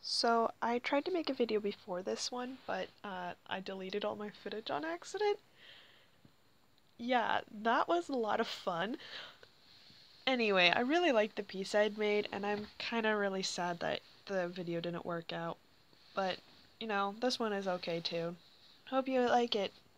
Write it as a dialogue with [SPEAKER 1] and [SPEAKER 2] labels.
[SPEAKER 1] So I tried to make a video before this one, but I deleted all my footage on accident. Yeah, that was a lot of fun. Anyway, I really liked the piece I'd made, and I'm kind of really sad that the video didn't work out. But, this one is okay too. Hope you like it.